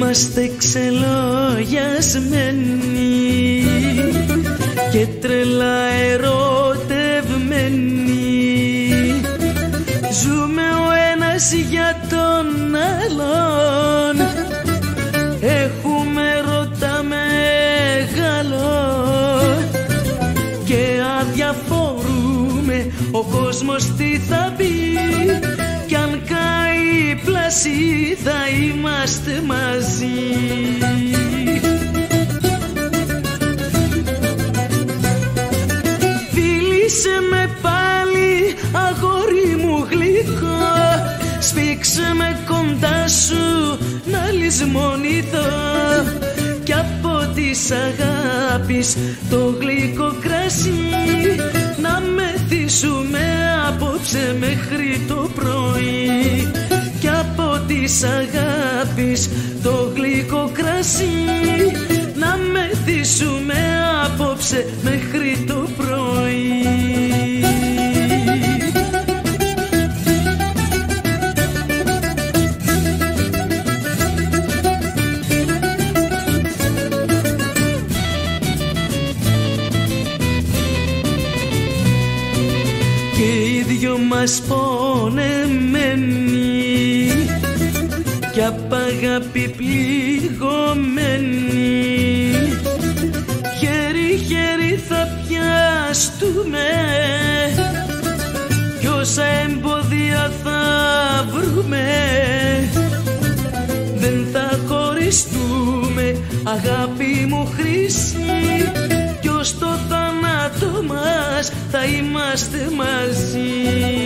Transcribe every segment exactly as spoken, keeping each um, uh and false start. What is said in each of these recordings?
Είμαστε ξελογιασμένοι και τρελά ερωτευμένοι. Ζούμε ο ένας για τον άλλον, έχουμε ρωτά μεγάλο και αδιαφορούμε ο κόσμος τι θα πει. Κι αν καεί η πλάση θα είμαστε μαζί. Φίλησε με πάλι αγόρι μου γλυκό, σφίξε με κοντά σου να λησμονηθώ. Κι από της αγάπης το γλυκό κρασί να μεθύσουμε απόψε μέχρι το πρωί. Κι από της αγάπης το γλυκό κρασί να μεθύσουμε απόψε μέχρι το πρωί. Και οι δυο μας πονεμένοι κι απ' αγάπη πληγωμένοι, χέρι-χέρι θα πιαστούμε κι όσα εμπόδια θα βρούμε. Δεν θα χωριστούμε αγάπη μου χρυσή, κι ως το θάνατο μας θα είμαστε μαζί.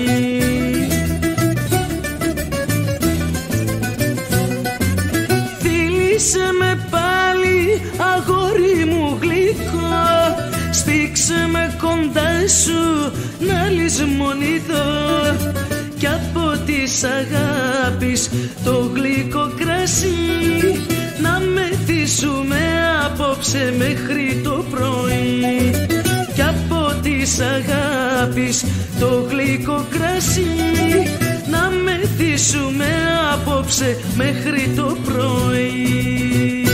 Φίλησε με πάλι αγόρι μου γλυκό, σφίξε με κοντά σου να λησμονηθώ. Κι από της αγάπης το γλυκό κρασί να μεθύσουμε απόψε μέχρι το πρωί. Κι από της αγάπης το γλυκό κρασί να μεθύσουμε απόψε μέχρι το πρωί.